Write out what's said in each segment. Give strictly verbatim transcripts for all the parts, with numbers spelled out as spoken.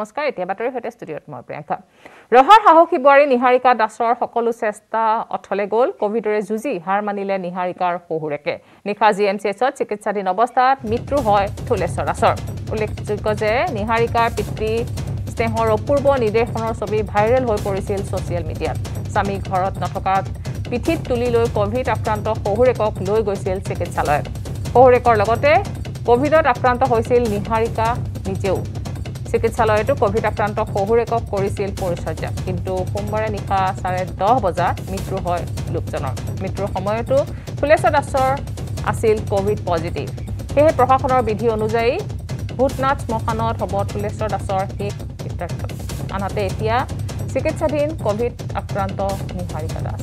নমস্কাৰ এতিয়া বাতৰি হৈতে ষ্টুডিঅত মই প্ৰিয়ংকা ৰহাৰ সাহসী বোৱাৰী নিহাৰিকা দাসৰ সকলো চেষ্টা অথলে গ'ল কোভিডৰে যুঁজি হাৰ মানিলে নিহাৰিকাৰ শহুৰেকে নিখা জি এম চি এইচত চিকিৎসাধীন অৱস্থাত মৃত্যু হয় থুলেশ্বৰ দাসৰ উল্লেখযোগ্য যে নিহাৰিকাৰ পিতৃ স্নেহৰ অপূৰ্ব নিৰ্দেশনৰ ছবি ভাইৰেল হৈ পৰিছিল ছ'চিয়েল মিডিয়াত স্বামী ঘৰত নথকাত পিঠিত তুলি লৈ কোভিড আক্ৰান্ত শহুৰেকক লৈ গৈছিল চিকিৎসালয়ত শহুৰেকৰ লগতে কোভিডত আক্ৰান্ত হৈছিল নিহাৰিকা নিজেও চিকিৎসালয়তো কোভিড আক্ৰান্ত শহুৰেকক কৰিছিল পৰিচৰ্যা কিন্তু সোমবাৰে নিশা চাৰে দহ বজাত মৃত্যু হয় লোকজনৰ মৃত্যুৰ সময়তো থুলেশ্বৰ দাসৰ আছিল কোভিড পজিটিভ সেয়ে প্ৰশাসনৰ বিধি অনুযায়ী ভূতনাথ শ্মশানত হ'ব থুলেশ্বৰ দাসৰ শেষ কৃত্যাৰ্থ আনহাতে এতিয়া চিকিৎসাধীন কোভিড আক্ৰান্ত নিহাৰিকা দাস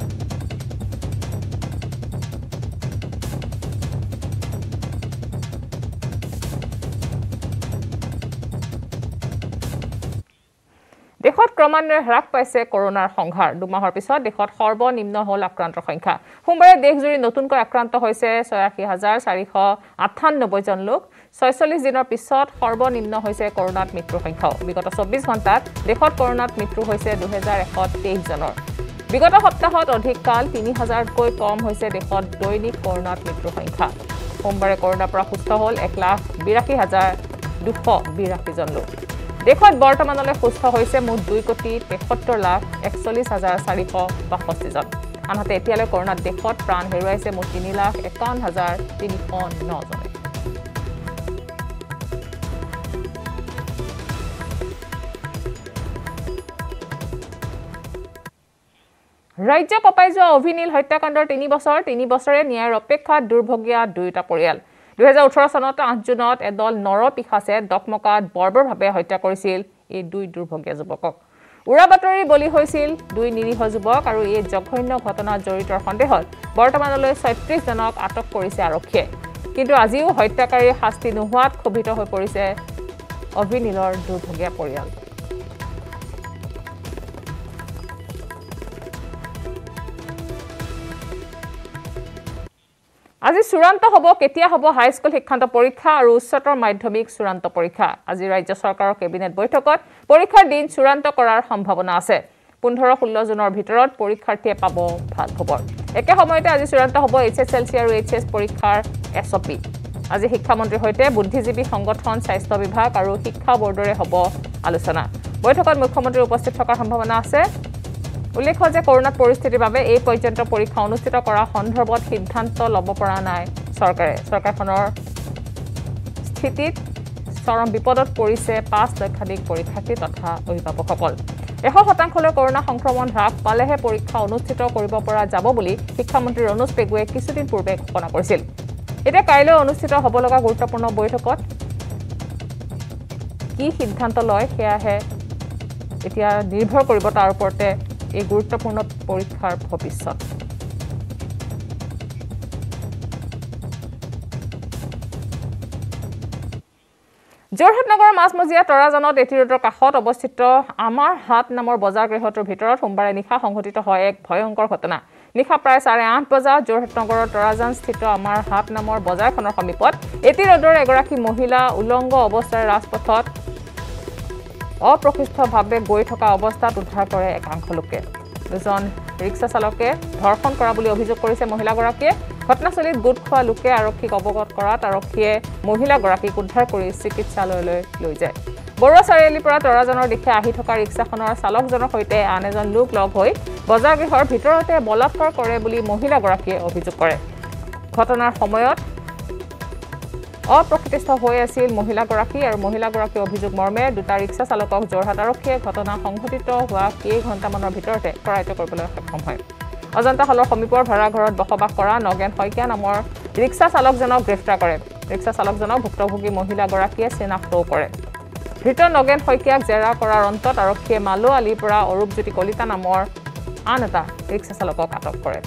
দেশত ক্ৰমান্বয়ে হ্ৰাস পাইছে কৰোনাৰ সংঘাৰ দুমাহৰ পিছত দেশত সৰ্বনিম্ন হল আক্ৰান্তৰ সংখ্যা সোমবাৰে দেশজুৰি নতুনকৈ আক্ৰান্ত হৈছে ছয়াশী হাজাৰ চাৰিশ আঠানব্বৈ জন লোক ছয়চল্লিছ দিনৰ পিছত সৰ্বনিম্ন হৈছে কৰোনাত মৃত্যুৰ সংখ্যা বিগত চৌব্বিছ ঘণ্টাত দেশত কৰোনাত মৃত্যু হৈছে দুই হাজাৰ এশ তেইছ জনৰ বিগত সপ্তাহত অধিক কাল তিনি হাজাৰতকৈ কম হৈছে দেশত দৈনিক কৰোনাত মৃত্যুৰ সংখ্যা সোমবাৰে কৰোনাৰ পৰা সুস্থ হল এক লাখ বিৰাশী হাজাৰ দুশ বিৰাশী জন লোক দেশত বৰ্তমানলৈ সুস্থ হৈছে মুঠ দুই কোটি তেসত্তৰ লাখ একচল্লিছ হাজাৰ চাৰিশ বাষষ্ঠি জন আনহাতে এতিয়ালৈ কৰোনাত দেশত প্ৰাণ হেৰুৱাইছে মুঠ তিনি লাখ একাৱন্ন হাজাৰ তিনিশ ন জনে ৰাজ্য কপাই যোৱা অভিনীল হত্যাকাণ্ডৰ তিনি বছৰ তিনি বছৰে ন্যায়ৰ অপেক্ষাত দুৰ্ভগীয়া দুয়োটা পৰিয়াল দুই হাজাৰ ওঠৰ চনত আঠ জুনত এদল নৰ পিখাচে দকমকাত বৰ্বৰভাৱে হত্যা কৰিছিল এই দুই দুৰ্ভগীয়া যুৱকক উৰা বাতৰি বলি হৈছিল দুই নিৰীহ যুৱক আৰু এই জঘন্য ঘটনাত জড়িতৰ সন্দেহত বৰ্তমানলৈ ছয়ত্ৰিছ জনক আটক কৰিছে আৰক্ষীয়ে কিন্তু আজিও হত্যাকাৰীৰ শাস্তি নোহোৱাত ক্ষোভিত হৈ পৰিছে অভিনীলৰ দুৰ্ভগীয়া পৰিয়াল আজি চূড়ান্ত হ'ব কেতিয়া হ'ব হাইস্কুল শিক্ষান্ত পৰীক্ষা আৰু উচ্চতৰ মাধ্যমিক চূড়ান্ত পৰীক্ষা আজি ৰাজ্য চৰকাৰৰ কেবিনেট বৈঠকত পৰীক্ষাৰ দিন চূড়ান্ত কৰাৰ সম্ভাৱনা আছে পোন্ধৰ ষোল্ল জুনৰ ভিতৰত পৰীক্ষাৰ্থীয়ে পাব ভাল খবৰ একে সময়তে আজি চূড়ান্ত হ'ব এইচ এছ এল চি আৰু এইচ এছ পৰীক্ষাৰ এছ অ' পি আজি শিক্ষামন্ত্ৰীৰ সৈতে বুদ্ধিজীৱী সংগঠন স্বাস্থ্য বিভাগ আৰু শিক্ষা বৰ্ডৰে হ'ব আলোচনা বৈঠকত মুখ্যমন্ত্ৰী উপস্থিত থকাৰ সম্ভাৱনা আছে উল্লেখ্য যে কৰোনাৰ পৰিস্থিতিৰ বাবে এই পৰ্যন্ত পৰীক্ষা অনুষ্ঠিত কৰা সন্দৰ্ভত সিদ্ধান্ত ল'ব পৰা নাই চৰকাৰে চৰকাৰখনৰ স্থিতিত চৰম বিপদত পৰিছে পাঁচ লক্ষাধিক পৰীক্ষাৰ্থী তথা অভিভাৱকসকল এশ শতাংশলৈ কৰোনা সংক্ৰমণ হ্ৰাস পালেহে পৰীক্ষা অনুষ্ঠিত কৰিব পৰা যাব বুলি শিক্ষামন্ত্ৰী ৰণোজ পেগুৱে কিছুদিন পূৰ্বে ঘোষণা কৰিছিল এতিয়া কাইলৈ অনুষ্ঠিত হ'ব লগা গুৰুত্বপূৰ্ণ বৈঠকত কি সিদ্ধান্ত লয় সেয়াহে এতিয়া নিৰ্ভৰ কৰিব তাৰ ওপৰতে এই গুৰুত্বপূৰ্ণ পৰীক্ষাৰ ভৱিষ্যত যোৰহাট নগৰৰ মাজমজিয়া তৰাজানত এটি ৰোডৰ কাষত অৱস্থিত আমাৰ হাট নামৰ বজাৰ গৃহটোৰ ভিতৰত সোমবাৰে নিশা সংঘটিত হয় এক ভয়ংকৰ ঘটনা নিশা প্ৰায় চাৰে আঠ বজাত যোৰহাট নগৰৰ তৰাজান স্থিত আমাৰ হাট নামৰ বজাৰখনৰ সমীপত এটি ৰোডৰ এগৰাকী মহিলা উলংগ অৱস্থাৰে ৰাজপথত অপ্ৰকৃষ্টভাৱে গৈ থকা অৱস্থাত উদ্ধাৰ কৰে একাংশ লোকে দুজন ৰিক্সা চালকে ধৰ্ষণ কৰা বুলি অভিযোগ কৰিছে মহিলাগৰাকীয়ে ঘটনাস্থলীত গোট খোৱা লোকে আৰক্ষীক অৱগত কৰাত আৰক্ষীয়ে মহিলাগৰাকীক উদ্ধাৰ কৰি চিকিৎসালয়লৈ লৈ যায় বৰুৱা চাৰিআলিৰ পৰা তৰাজানৰ দিশে আহি থকা ৰিক্সাখনৰ চালকজনৰ সৈতে আন এজন লোক লগ হৈ বজাৰগৃহৰ ভিতৰতে বলাৎকাৰ কৰে বুলি মহিলাগৰাকীয়ে অভিযোগ কৰে ঘটনাৰ সময়ত অপ্ৰকৃষ্ট হৈ আছিল মহিলাগৰাকী আৰু মহিলাগৰাকীৰ অভিযোগ মৰ্মে দুটা ৰিক্সা চালকক যোৰহাট আৰক্ষীয়ে ঘটনা সংঘটিত হোৱা কেইঘণ্টামানৰ ভিতৰতে কৰায়ত্ব কৰিবলৈ সক্ষম হয় অজন্তা হলৰ সমীপৰ ভাড়াঘৰত বসবাস কৰা নগেন শইকীয়া নামৰ ৰিক্সা চালকজনক গ্ৰেপ্তাৰ কৰে ৰিক্সা চালকজনক ভুক্তভোগী মহিলাগৰাকীয়ে চিনাক্তও কৰে ধৃত নগেন শইকীয়াক জেৰা কৰাৰ অন্তত আৰক্ষীয়ে মালো আলিৰ পৰা অৰূপজ্যোতি কলিতা নামৰ আন এটা ৰিক্সা চালকক আটক কৰে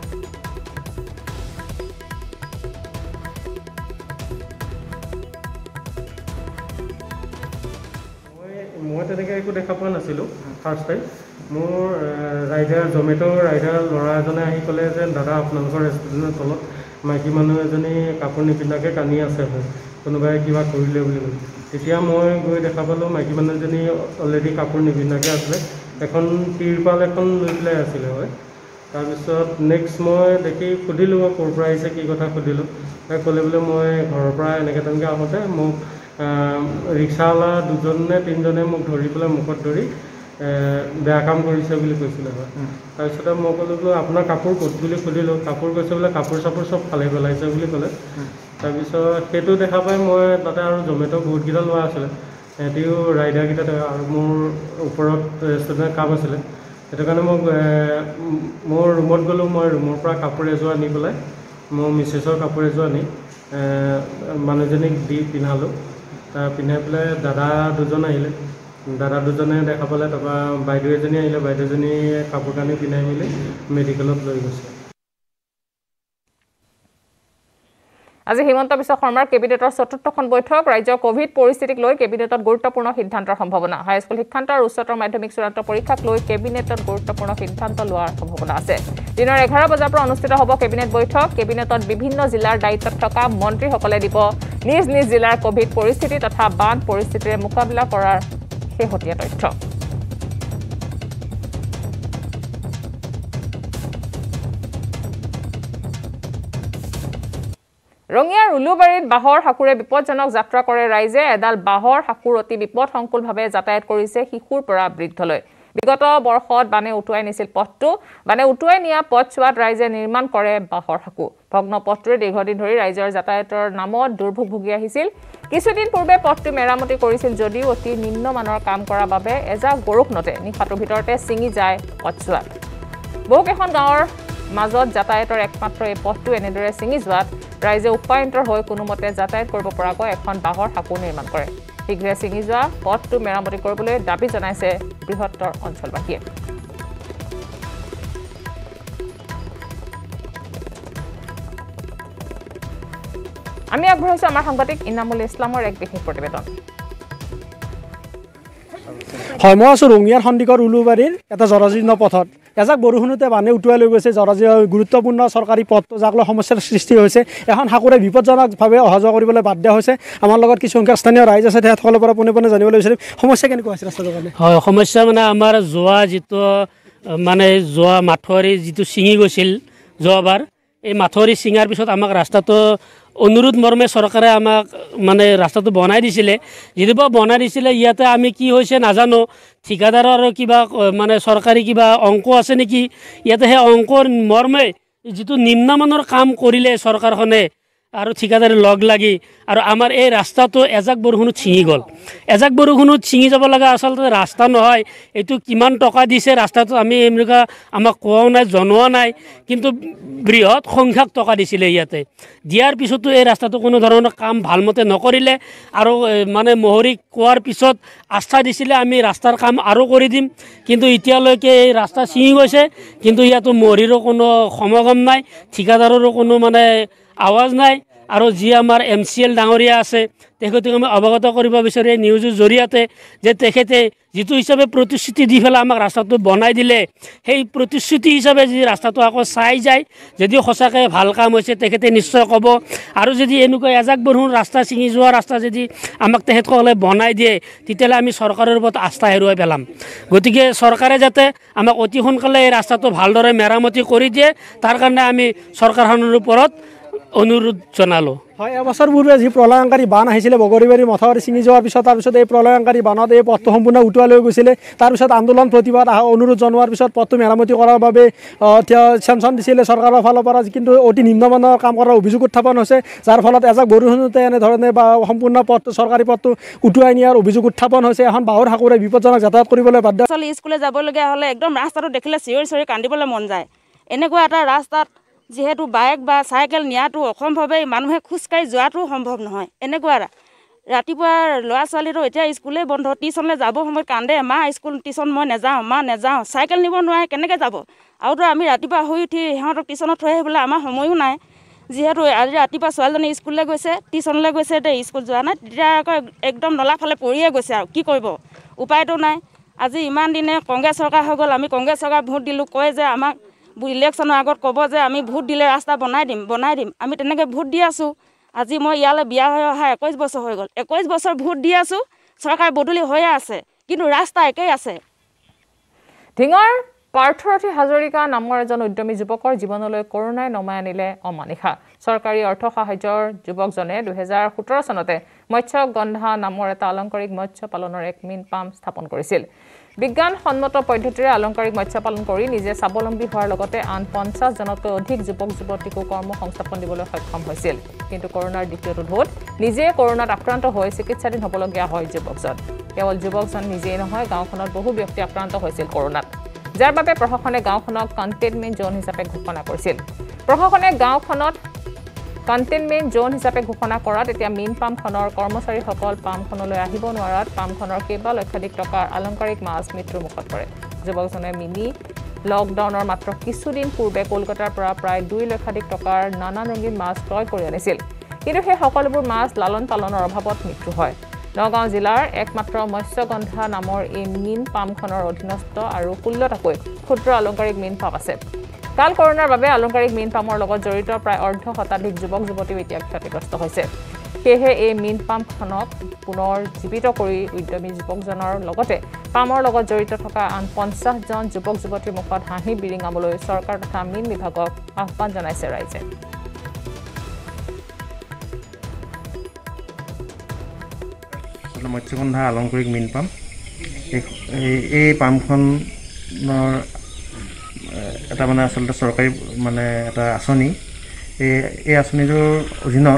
মই তেনেকৈ একো দেখা পোৱা নাছিলোঁ ফাৰ্ষ্ট টাইম মোৰ ৰাইডাৰ জমেট'ৰ ৰাইডাৰ ল'ৰা এজনে আহি ক'লে যে দাদা আপোনালোকৰ ৰেষ্টুৰেণ্টৰ তলত মাইকী মানুহ এজনী কাপোৰ নিপিন্ধাকৈ কান্দি আছে কোনোবাই কিবা কৰিলে বুলি ক'লে তেতিয়া মই গৈ দেখা পালোঁ মাইকী মানুহজনী অলৰেডি কাপোৰ নিপিন্ধাকৈ আছিলে এখন তিৰপাল এখন লৈ পেলাই আছিলে হয় তাৰপিছত নেক্সট মই দেখি সুধিলোঁ মই ক'ৰ পৰা আহিছে কি কথা সুধিলোঁ তাই ক'লে বোলে মই ঘৰৰ পৰা এনেকৈ তেনেকৈ আহোঁতে মোক ৰিক্সাৱালা দুজন নে তিনিজনে মোক ধৰি পেলাই মুখত ধৰি বেয়া কাম কৰিছে বুলি কৈছিলে হয় তাৰপিছতে মই ক'লোঁ বোলো আপোনাৰ কাপোৰ ক'ত বুলি সুধিলোঁ কাপোৰ কৈছে বোলে কাপোৰ চাপোৰ চব ফালি পেলাইছে বুলি ক'লে তাৰপিছত সেইটো দেখা পাই মই তাতে আৰু জমেট' বহুতকেইটা লোৱা আছিলে সিহঁতিও ৰাইডাৰকেইটা আৰু মোৰ ওপৰত ৰেষ্টুৰেণ্টৰ কাম আছিলে সেইটো কাৰণে মই মোৰ ৰুমত গ'লোঁ মই ৰুমৰ পৰা কাপোৰ এযোৰ আনি পেলাই মোৰ মিছেছৰ কাপোৰ এযোৰ আনি মানুহজনীক দি পিন্ধালোঁ পিন্ধাই পেলাই দাদা দুজন আহিলে দাদা দুজনে দেখা পালে তাৰপৰা বাইদেউ এজনী আহিলে বাইদেউজনীয়ে কাপোৰ কানি পিন্ধাই মেলি মেডিকেলত লৈ গৈছে আজি হিমন্ত বিশ্ব শৰ্মাৰ কেবিনেটৰ চতুৰ্থখন বৈঠক ৰাজ্যৰ কোভিড পৰিস্থিতিক লৈ কেবিনেটত গুৰুত্বপূৰ্ণ সিদ্ধান্তৰ সম্ভাৱনা হাইস্কুল শিক্ষান্ত আৰু উচ্চতৰ মাধ্যমিক চূড়ান্ত পৰীক্ষাক লৈ কেবিনেটত গুৰুত্বপূৰ্ণ সিদ্ধান্ত লোৱাৰ সম্ভাৱনা আছে দিনৰ এঘাৰ বজাৰ পৰা অনুষ্ঠিত হ'ব কেবিনেট বৈঠক কেবিনেটত বিভিন্ন জিলাৰ দায়িত্বত থকা মন্ত্ৰীসকলে দিব নিজ নিজ জিলাৰ কোভিড পৰিস্থিতি তথা বান পৰিস্থিতিৰে মোকাবিলা কৰাৰ শেহতীয়া তথ্য ৰঙিয়াৰ উলুবাৰীত বাহৰ হাকুৰে বিপদজনক যাত্ৰা কৰে ৰাইজে এডাল বাহৰ হাকুৰ অতি বিপদসংকুলভাৱে যাতায়াত কৰিছে শিশুৰ পৰা বৃদ্ধলৈ বিগত বৰ্ষত বানে উটুৱাই নিছিল পথটো বানে উটুৱাই নিয়া পথছোৱাত ৰাইজে নিৰ্মাণ কৰে বাহৰ হাকু ভগ্ন পথটোৰে দীৰ্ঘদিন ধৰি ৰাইজৰ যাতায়াতৰ নামত দুৰ্ভোগ ভুগি আহিছিল কিছুদিন পূৰ্বে পথটো মেৰামতি কৰিছিল যদিও অতি নিম্নমানৰ কাম কৰাৰ বাবে এজাক বৰষুণতে নিশাটোৰ ভিতৰতে ছিঙি যায় পথছোৱাত বহুকেইখন গাঁৱৰ মাজত যাতায়াতৰ একমাত্ৰ এই পথটো এনেদৰে ছিঙি যোৱাত ৰাইজে উপায়ন্তৰ হৈ কোনোমতে যাতায়াত কৰিব পৰাকৈ এখন বাহৰ হাকু নিৰ্মাণ কৰে শীঘ্ৰে ছিঙি যোৱা পথটো মেৰামতি কৰিবলৈ দাবী জনাইছে বৃহত্তৰ অঞ্চলবাসীয়ে আমি আগবঢ়াইছো আমাৰ সাংবাদিক ইনামুল ইছলামৰ এক বিশেষ প্ৰতিবেদন হয় মই আছোঁ ৰঙিয়াৰ সন্দিকৰ উলুবাৰীৰ এটা জৰাজীৰ্ণ পথত এজাক বৰষুণতে বানে উটুৱাই লৈ গৈছে জৰাজী গুৰুত্বপূৰ্ণ চৰকাৰী পথটো যাক লৈ সমস্যাৰ সৃষ্টি হৈছে এখন হাকুৰে বিপদজনকভাৱে অহা যোৱা কৰিবলৈ বাধ্য হৈছে আমাৰ লগত কিছু সংখ্যক স্থানীয় ৰাইজ আছে তেখেতসকলৰ পৰা পোনে পোনে জানিবলৈ বিচাৰিম সমস্যা কেনেকুৱা হৈছে ৰাস্তাটোৰ কাৰণে হয় সমস্যা মানে আমাৰ যোৱা যিটো মানে যোৱা মাথৰি যিটো ছিঙি গৈছিল যোৱাবাৰ এই মাথৰি ছিঙাৰ পিছত আমাক ৰাস্তাটো অনুৰোধ মৰ্মে চৰকাৰে আমাক মানে ৰাস্তাটো বনাই দিছিলে যদিও বনাই দিছিলে ইয়াতে আমি কি হৈছে নাজানো ঠিকাদাৰৰ কিবা মানে চৰকাৰী কিবা অংক আছে নেকি ইয়াতে সেই অংকৰ মৰ্মে যিটো নিম্নমানৰ কাম কৰিলে চৰকাৰখনে আৰু ঠিকাদাৰে লগ লাগি আৰু আমাৰ এই ৰাস্তাটো এজাক বৰষুণত ছিঙি গ'ল এজাক বৰষুণত ছিঙি যাব লগা আচলতে ৰাস্তা নহয় এইটো কিমান টকা দিছে ৰাস্তাটো আমি এনেকুৱা আমাক কোৱাও নাই জনোৱা নাই কিন্তু বৃহৎ সংখ্যক টকা দিছিলে ইয়াতে দিয়াৰ পিছতো এই ৰাস্তাটো কোনো ধৰণৰ কাম ভালমতে নকৰিলে আৰু মানে মহৰি কোৱাৰ পিছত আস্থা দিছিলে আমি ৰাস্তাৰ কাম আৰু কৰি দিম কিন্তু এতিয়ালৈকে এই ৰাস্তা ছিঙি গৈছে কিন্তু ইয়াতো মহৰিৰো কোনো সমাগম নাই ঠিকাদাৰৰো কোনো মানে আৱাজ নাই আৰু যি আমাৰ এম চি এল ডাঙৰীয়া আছে তেখেতক আমি অৱগত কৰিব বিচাৰোঁ এই নিউজৰ জৰিয়তে যে তেখেতে যিটো হিচাপে প্ৰতিশ্ৰুতি দি পেলাই আমাক ৰাস্তাটো বনাই দিলে সেই প্ৰতিশ্ৰুতি হিচাপে যদি ৰাস্তাটো আকৌ চাই যায় যদিও সঁচাকৈ ভাল কাম হৈছে তেখেতে নিশ্চয় ক'ব আৰু যদি এনেকুৱা এজাক বৰষুণ ৰাস্তা ছিঙি যোৱা ৰাস্তা যদি আমাক তেখেতসকলে বনাই দিয়ে তেতিয়াহ'লে আমি চৰকাৰৰ ওপৰত আস্থা হেৰুৱাই পেলাম গতিকে চৰকাৰে যাতে আমাক অতি সোনকালে এই ৰাস্তাটো ভালদৰে মেৰামতি কৰি দিয়ে তাৰ কাৰণে আমি চৰকাৰখনৰ ওপৰত অনুৰোধ জনালোঁ হয় এবছৰ পূৰ্বে যি প্ৰলয়ংকাৰী বান আহিছিলে বগৰীবাৰী মথাউৰি ছিঙি যোৱাৰ পিছত তাৰপিছত এই প্ৰলয়ংকাৰী বানত এই পথটো সম্পূৰ্ণ উটুৱাই লৈ গৈছিলে তাৰপিছত আন্দোলন প্ৰতিবাদ অনুৰোধ জনোৱাৰ পিছত পথটো মেৰামতি কৰাৰ বাবে চেংচন দিছিলে চৰকাৰৰ ফালৰ পৰা কিন্তু অতি নিম্নমানৰ কাম কৰাৰ অভিযোগ উত্থাপন হৈছে যাৰ ফলত এজাক বৰষুণতে এনেধৰণে বা সম্পূৰ্ণ পথটো চৰকাৰী পথটো উটুৱাই নিয়াৰ অভিযোগ উত্থাপন হৈছে এখন বাহৰ হাকুৰে বিপদজনক যাতায়াত কৰিবলৈ বাধ্য স্কুলে যাবলগীয়া হ'লে একদম ৰাস্তাটো দেখিলে চিঞৰি চিঞৰি কান্দিবলৈ মন যায় এনেকুৱা এটা ৰাস্তাত যিহেতু বাইক বা চাইকেল নিয়াটো অসম্ভৱেই মানুহে খোজকাঢ়ি যোৱাটো সম্ভৱ নহয় এনেকুৱা ৰাতিপুৱা ল'ৰা ছোৱালীটো এতিয়া স্কুলেই বন্ধ টিউশ্যনলৈ যাব সময়ত কান্দে মা স্কুল টিউশ্যন মই নাযাওঁ মা নাযাওঁ চাইকেল নিব নোৱাৰে কেনেকৈ যাব আৰুতো আমি ৰাতিপুৱা শুই উঠি সিহঁতক টিউশ্যনত থৈ আহিবলৈ আমাৰ সময়ো নাই যিহেতু আজি ৰাতিপুৱা ছোৱালীজনী স্কুললৈ গৈছে টিউশ্যনলৈ গৈছে এতিয়া স্কুল যোৱা নাই তেতিয়া আকৌ একদম নলা ফালে পৰিয়ে গৈছে আৰু কি কৰিব উপায়টো নাই আজি ইমান দিনে কংগ্ৰেছ চৰকাৰ হৈ গ'ল আমি কংগ্ৰেছ চৰকাৰ ভোট দিলোঁ কয় যে আমাক ইলেকশ্যনৰ আগত ক'ব যে আমি ভোট দিলে ৰাস্তা বনাই দিম বনাই দিম আমি তেনেকৈ ভোট দি আছোঁ আজি মই ইয়ালৈ বিয়া হৈ অহা একৈছ বছৰ হৈ গ'ল একৈছ বছৰ ভোট দি আছোঁ চৰকাৰ বদলি হৈয়ে আছে কিন্তু ৰাস্তা একেই আছে ঢিঙৰ পাৰ্থৰথী হাজৰিকা নামৰ এজন উদ্যমী যুৱকৰ জীৱনলৈ কৰোনাই নমাই আনিলে অমানিশা চৰকাৰী অৰ্থ সাহায্যৰ যুৱকজনে দুই হাজাৰ সোতৰ চনতে মৎস্যগন্ধা নামৰ এটা আলংকাৰিক মৎস্য পালনৰ এক মীন পাম স্থাপন কৰিছিল বিজ্ঞানসন্মত পদ্ধতিৰে আলংকাৰিক মৎস্য পালন কৰি নিজে স্বাৱলম্বী হোৱাৰ লগতে আন পঞ্চাছ জনতকৈ অধিক যুৱক যুৱতীকো কৰ্ম সংস্থাপন দিবলৈ সক্ষম হৈছিল কিন্তু কৰোনাৰ দ্বিতীয়টো ঢৌত নিজে কৰোনাত আক্ৰান্ত হৈ চিকিৎসাধীন হ'বলগীয়া হয় যুৱকজন কেৱল যুৱকজন নিজেই নহয় গাঁওখনত বহু ব্যক্তি আক্ৰান্ত হৈছিল কৰোনাত যাৰ বাবে প্ৰশাসনে গাঁওখনক কণ্টেইনমেণ্ট জোন হিচাপে ঘোষণা কৰিছিল প্ৰশাসনে গাঁওখনত কণ্টেইনমেণ্ট জোন হিচাপে ঘোষণা কৰাত এতিয়া মীন পামখনৰ কৰ্মচাৰীসকল পামখনলৈ আহিব নোৱাৰাত পামখনৰ কেইবা লক্ষাধিক টকাৰ আলংকাৰিক মাছ মৃত্যুৰ মুখত পৰে যুৱকজনে মিনি লকডাউনৰ মাত্ৰ কিছুদিন পূৰ্বে কলকাতাৰ পৰা প্ৰায় দুই লক্ষাধিক টকাৰ নানা ৰঙীন মাছ ক্ৰয় কৰি আনিছিল কিন্তু সেই সকলোবোৰ মাছ লালন পালনৰ অভাৱত মৃত্যু হয় নগাঁও জিলাৰ একমাত্ৰ মৎস্যগন্ধা নামৰ এই মীন পামখনৰ অধীনস্থ আৰু ষোল্লটাকৈ ক্ষুদ্ৰ আলংকাৰিক মীন পাম আছে কাল কৰোনাৰ বাবে আলংকাৰিক মীন পামৰ লগত জড়িত প্ৰায় অৰ্ধ শতাধিক যুৱক যুৱতীও এতিয়া ক্ষতিগ্ৰস্ত হৈছে সেয়েহে এই মীন পামখনক পুনৰ জীৱিত কৰি উদ্যমী যুৱকজনৰ লগতে পামৰ লগত জড়িত থকা আন পঞ্চাছ জন যুৱক যুৱতীৰ মুখত হাঁহি বিৰিঙাবলৈ চৰকাৰ তথা মীন বিভাগক আহ্বান জনাইছে ৰাইজে মৎস্যগন্ধা আলংকাৰিক মীন পাম এই পামখনৰ এটা মানে আচলতে চৰকাৰী মানে এটা আঁচনি এই এই আঁচনিটোৰ অধীনত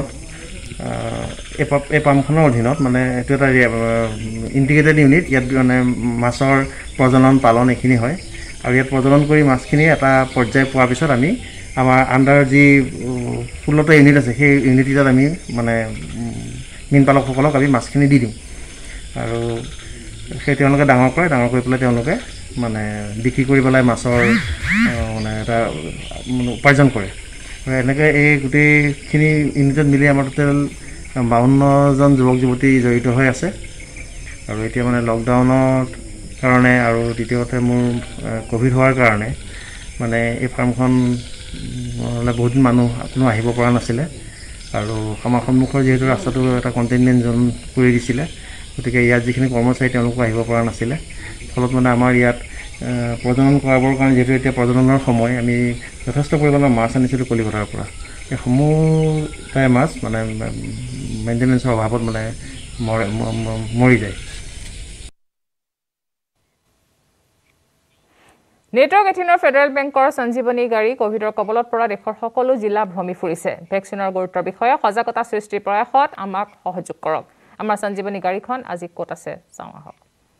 এই পামখনৰ অধীনত মানে এইটো এটা ইণ্টিগ্ৰেটেড ইউনিট ইয়াত মানে মাছৰ প্ৰজনন পালন এইখিনি হয় আৰু ইয়াত প্ৰজনন কৰি মাছখিনি এটা পৰ্যায় পোৱাৰ পিছত আমি আমাৰ আণ্ডাৰ যি ষোল্লটা ইউনিট আছে সেই ইউনিটকেইটাত আমি মানে মীন পালকসকলক আমি মাছখিনি দি দিওঁ আৰু সেই তেওঁলোকে ডাঙৰ কৰে ডাঙৰ কৰি পেলাই তেওঁলোকে মানে বিক্ৰী কৰি পেলাই মাছৰ মানে এটা মানে উপাৰ্জন কৰে এনেকৈ এই গোটেইখিনি ইউনিটত মিলি আমাৰ টোটেল বাৱন্নজন যুৱক যুৱতী জড়িত হৈ আছে আৰু এতিয়া মানে লকডাউনৰ কাৰণে আৰু দ্বিতীয় কথা মোৰ ক'ভিড হোৱাৰ কাৰণে মানে এই ফাৰ্মখন মানে বহুতদিন মানুহ কোনো আহিব পৰা নাছিলে আৰু আমাৰ সন্মুখৰ যিহেতু ৰাস্তাটো এটা কণ্টেইনমেণ্ট জোন কৰি দিছিলে গতিকে ইয়াত যিখিনি কৰ্মচাৰী তেওঁলোকো আহিব পৰা নাছিলে ফলত মানে আমাৰ ইয়াত প্ৰজনন কৰাবৰ কাৰণে যিহেতু এতিয়া প্ৰজননৰ সময় আমি যথেষ্ট পৰিমাণৰ মাছ আনিছিলোঁ কলিকতাৰ পৰা এই সমূহটাই মাছ মানে মেইনটেনেঞ্চৰ অভাৱত মানে মৰি যায় নেটৱৰ্ক এইটিনৰ ফেডাৰেল বেংকৰ সঞ্জীৱনী গাড়ী কোভিডৰ কবলত পৰা দেশৰ সকলো জিলা ভ্ৰমি ফুৰিছে ভেকচিনৰ গুৰুত্বৰ বিষয়ে সজাগতা সৃষ্টিৰ প্ৰয়াসত আমাক সহযোগ কৰক আমাৰ সঞ্জীৱনী গাড়ীখন আজি ক'ত আছে চাওঁ আহক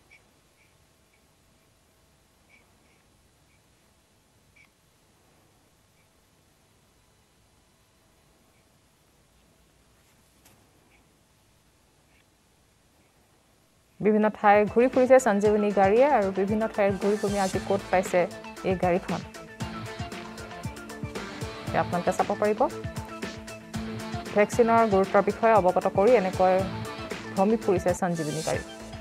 বিভিন্ন ঠাই ঘূৰি ফুৰিছে সঞ্জীৱনী গাড়ীয়ে আৰু বিভিন্ন ঠাইৰ ঘূৰি ফুৰি আজি ক'ত পাইছে এই গাড়ীখন আপোনালোকে চাব পাৰিব ভেকচিনৰ গুৰুত্বৰ বিষয়ে অৱগত কৰি এনেকৈ ভ্ৰমি ফুৰিছে সঞ্জীৱনী গাড়ী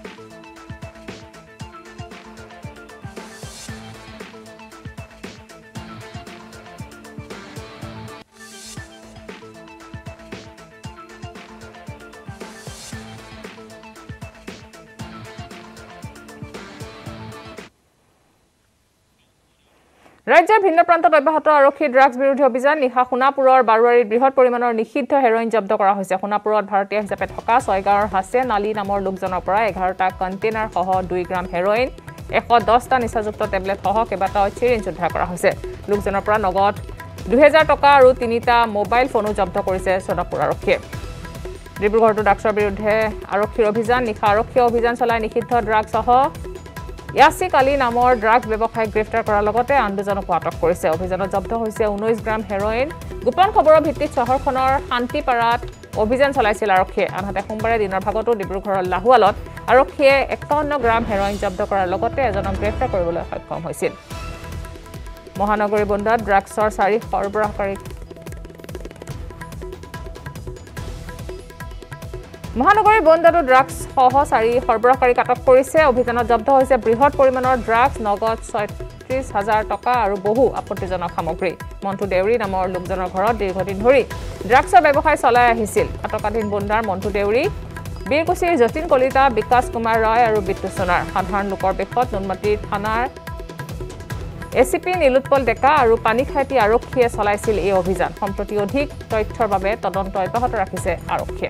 ৰাজ্যৰ ভিন্ন প্ৰান্তত অব্যাহত আৰক্ষী ড্ৰাগছ বিৰোধী অভিযান নিশা সোণাপুৰৰ বাৰুৱাৰীত বৃহৎ পৰিমাণৰ নিষিদ্ধ হেৰইন জব্দ কৰা হৈছে সোণাপুৰত ভাৰতীয় হিচাপে থকা ছয়গাঁৱৰ হাছেন আলী নামৰ লোকজনৰ পৰা এঘাৰটা কণ্টেইনাৰ সহ দুই গ্ৰাম হেৰইন এশ দহটা নিচাযুক্ত টেবলেট সহ কেইবাটাও চিৰিঞ্জ উদ্ধাৰ কৰা হৈছে লোকজনৰ পৰা নগদ দুহেজাৰ টকা আৰু তিনিটা মোবাইল ফোনো জব্দ কৰিছে সোণাপুৰ আৰক্ষীয়ে ডিব্ৰুগড়তো ড্ৰাগছৰ বিৰুদ্ধে আৰক্ষীৰ অভিযান নিশা আৰক্ষীয়ে অভিযান চলাই নিষিদ্ধ ড্ৰাগছ সহ ইয়াছিক আলী নামৰ ড্ৰাগছ ব্যৱসায়ীক গ্ৰেপ্তাৰ কৰাৰ লগতে আন দুজনকো আটক কৰিছে অভিযানত জব্দ হৈছে ঊনৈছ গ্ৰাম হেৰইন গোপন খবৰৰ ভিত্তিত চহৰখনৰ শান্তিপাৰাত অভিযান চলাইছিল আৰক্ষীয়ে আনহাতে সোমবাৰে দিনৰ ভাগতো ডিব্ৰুগড়ৰ লাহুৱালত আৰক্ষীয়ে একাৱন্ন গ্ৰাম হেৰইন জব্দ কৰাৰ লগতে এজনক গ্ৰেপ্তাৰ কৰিবলৈ সক্ষম হৈছিল মহানগৰী বন্দৰত ড্ৰাগছৰ চাৰি সৰবৰাহকাৰীক মহানগৰী বন্দৰতো ড্ৰাগছ সহ চাৰি সৰবৰাহকাৰীক আটক কৰিছে অভিযানত জব্দ হৈছে বৃহৎ পৰিমাণৰ ড্ৰাগছ নগদ ছয়ত্ৰিছ হাজাৰ টকা আৰু বহু আপত্তিজনক সামগ্ৰী মন্টু দেউৰী নামৰ লোকজনৰ ঘৰত দীৰ্ঘদিন ধৰি ড্ৰাগছৰ ব্যৱসায় চলাই আহিছিল আটকাধীন বুন্দাৰ মন্টু দেউৰী বীৰকুছিৰ যতীন কলিতা বিকাশ কুমাৰ ৰয় আৰু বিট্টু সোণাৰ সাধাৰণ লোকৰ বেশত নুনমাটি থানাৰ এচিপি নীলোৎপল ডেকা আৰু পানীখাইটি আৰক্ষীয়ে চলাইছিল এই অভিযান সম্প্ৰতি অধিক তথ্যৰ বাবে তদন্ত অব্যাহত ৰাখিছে আৰক্ষীয়ে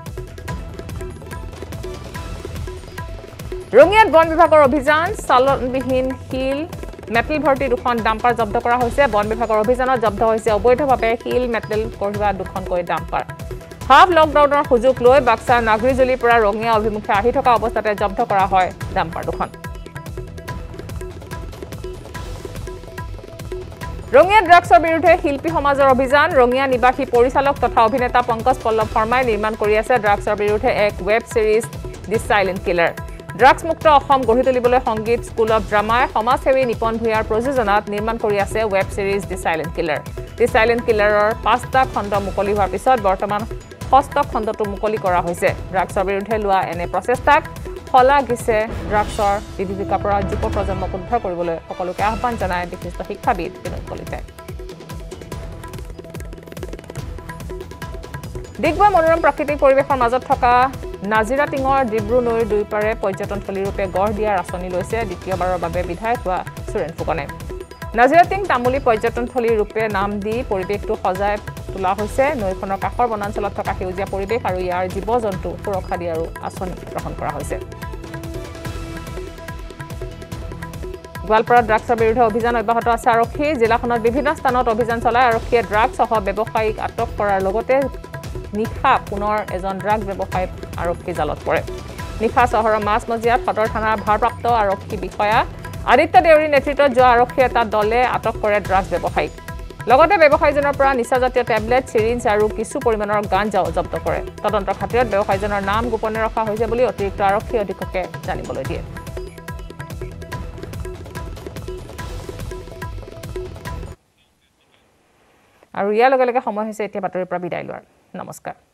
ৰঙিয়াত বন বিভাগৰ অভিযান চালনবিহীন শিল মেটেল ভৰ্তি দুখন ডাম্পাৰ জব্দ কৰা হৈছে বন বিভাগৰ অভিযানত জব্দ হৈছে অবৈধভাৱে শিল মেটেল কঢ়িওৱা দুখনকৈ ডাম্পাৰ হাফ লকডাউনৰ সুযোগ লৈ বাক্সাৰ নাগৰিজুলিৰ পৰা ৰঙিয়া অভিমুখে আহি থকা অৱস্থাতে জব্দ কৰা হয় ডাম্পাৰ দুখন ৰঙিয়া ড্ৰাগছৰ বিৰুদ্ধে শিল্পী সমাজৰ অভিযান ৰঙিয়া নিবাসী পৰিচালক তথা অভিনেতা পংকজ পল্লৱ শৰ্মাই নিৰ্মাণ কৰি আছে ড্ৰাগছৰ বিৰুদ্ধে এক web series the silent killer ড্ৰাগছ মুক্ত অসম গঢ়ি তুলিবলৈ সংগীত স্কুল অফ ড্ৰামাই সমাজসেৱী নিপন ভূঞাৰ প্ৰযোজনাত নিৰ্মাণ কৰি আছে web series the silent killer the silent কিলাৰৰ পাঁচটা খণ্ড মুকলি হোৱাৰ পিছত বৰ্তমান ষষ্ঠ খণ্ডটো মুকলি কৰা হৈছে ড্ৰাগছৰ বিৰুদ্ধে লোৱা এনে প্ৰচেষ্টাক শলাগিছে ড্ৰাগছৰ বিভীষিকাৰ পৰা যুৱ প্ৰজন্মক উদ্ধাৰ কৰিবলৈ সকলোকে আহ্বান জনায় বিশিষ্ট শিক্ষাবিদ বিনোদ কলিতাই দিগবৈ মনোৰম প্ৰাকৃতিক পৰিৱেশৰ মাজত থকা নাজিৰা টিঙৰ ডিব্ৰু নৈৰ দুইপাৰে পৰ্যটনথলী ৰূপে গঢ় দিয়াৰ আঁচনি লৈছে দ্বিতীয়বাৰৰ বাবে বিধায়ক হোৱা সুৰেন ফুকনে নাজিৰা টিং তামুলী পৰ্যটনথলী ৰূপে নাম দি পৰিৱেশটো সজাই তোলা হৈছে নৈখনৰ কাষৰ বনাঞ্চলত থকা সেউজীয়া পৰিৱেশ আৰু ইয়াৰ জীৱ জন্তু সুৰক্ষা দিয়াৰো আঁচনি গ্ৰহণ কৰা হৈছে গোৱালপাৰাত ড্ৰাগছৰ বিৰুদ্ধে অভিযান অব্যাহত আছে আৰক্ষী জিলাখনত বিভিন্ন স্থানত অভিযান চলাই আৰক্ষীয়ে ড্ৰাগছসহ ব্যৱসায়িক আটক কৰাৰ লগতে নিশা পুনৰ এজন ড্ৰাগ ব্যৱসায়ী আৰক্ষী জালত পৰে নিশা চহৰৰ মাছমজিয়াত সদৰ থানাৰ ভাৰপ্ৰাপ্ত আৰক্ষী বিষয়া আদিত্য দেউৰীৰ নেতৃত্বত যোৱা আৰক্ষী এটা দলে আটক কৰে ড্ৰাগছ ব্যৱসায়ীক লগতে ব্যৱসায়ীজনৰ পৰা নিচাজাতীয় টেবলেট চিৰিঞ্জ আৰু কিছু পৰিমাণৰ গাঞ্জাও জব্দ কৰে তদন্তৰ খাতিৰত ব্যৱসায়ীজনৰ নাম গোপনে ৰখা হৈছে বুলি অতিৰিক্ত আৰক্ষী অধীক্ষকে জানিবলৈ দিয়ে আৰু ইয়াৰ লগে লগে সময় হৈছে এতিয়া বাতৰিৰ পৰা বিদায় লোৱাৰ নমস্কাৰ